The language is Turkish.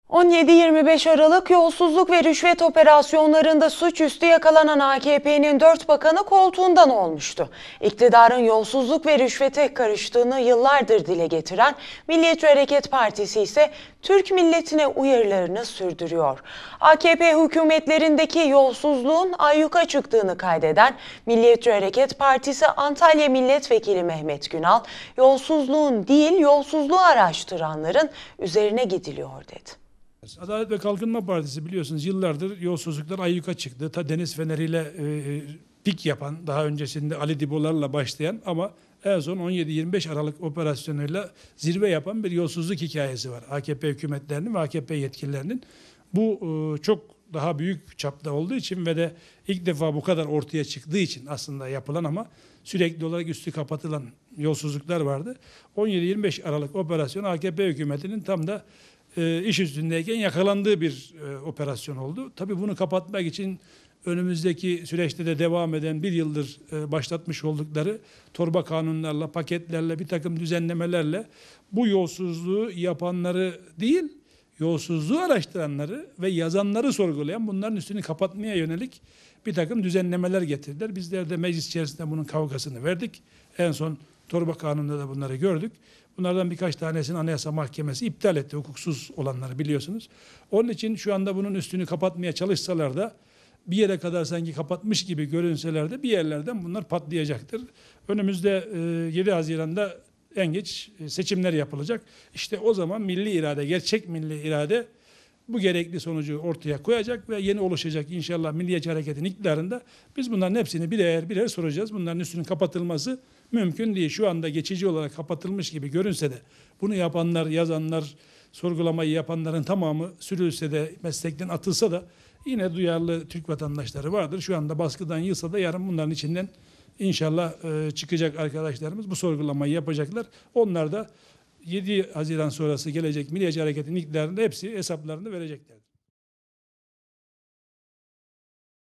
17-25 Aralık yolsuzluk ve rüşvet operasyonlarında suçüstü yakalanan AKP'nin 4 bakanı koltuğundan olmuştu. İktidarın yolsuzluk ve rüşvete karıştığını yıllardır dile getiren Milliyetçi Hareket Partisi ise Türk milletine uyarılarını sürdürüyor. AKP hükümetlerindeki yolsuzluğun ayyuka çıktığını kaydeden Milliyetçi Hareket Partisi Antalya Milletvekili Mehmet Günal, yolsuzluğun değil yolsuzluğu araştıranların üzerine gidiliyor dedi. Adalet ve Kalkınma Partisi biliyorsunuz yıllardır yolsuzluklar ayyuka çıktı. Ta Deniz Feneri'yle pik yapan, daha öncesinde Ali Dibolar'la başlayan ama en son 17-25 Aralık operasyonuyla zirve yapan bir yolsuzluk hikayesi var. AKP hükümetlerinin ve AKP yetkililerinin. Bu çok daha büyük çapta olduğu için ve de ilk defa bu kadar ortaya çıktığı için aslında yapılan ama sürekli olarak üstü kapatılan yolsuzluklar vardı. 17-25 Aralık operasyonu AKP hükümetinin tam da iş üstündeyken yakalandığı bir operasyon oldu. Tabii bunu kapatmak için önümüzdeki süreçte de devam eden bir yıldır başlatmış oldukları torba kanunlarla, paketlerle, bir takım düzenlemelerle bu yolsuzluğu yapanları değil, yolsuzluğu araştıranları ve yazanları sorgulayan, bunların üstünü kapatmaya yönelik bir takım düzenlemeler getirdiler. Bizler de meclis içerisinde bunun kavgasını verdik. En son torba kanununda da bunları gördük. Bunlardan birkaç tanesini Anayasa Mahkemesi iptal etti, hukuksuz olanları biliyorsunuz. Onun için şu anda bunun üstünü kapatmaya çalışsalar da bir yere kadar sanki kapatmış gibi görünseler de bir yerlerden bunlar patlayacaktır. Önümüzde 7 Haziran'da en geç seçimler yapılacak. İşte o zaman milli irade, gerçek milli irade bu gerekli sonucu ortaya koyacak ve yeni oluşacak inşallah Milliyetçi Hareket'in iktidarında biz bunların hepsini birer birer soracağız. Bunların üstünün kapatılması mümkün değil. Şu anda geçici olarak kapatılmış gibi görünse de bunu yapanlar, yazanlar, sorgulamayı yapanların tamamı sürülse de, meslekten atılsa da yine duyarlı Türk vatandaşları vardır. Şu anda baskıdan yılsa da yarın bunların içinden inşallah çıkacak arkadaşlarımız bu sorgulamayı yapacaklar. Onlar da 7 Haziran sonrası gelecek Milliyetçi Hareket'in iktidarında hepsi hesaplarını vereceklerdir.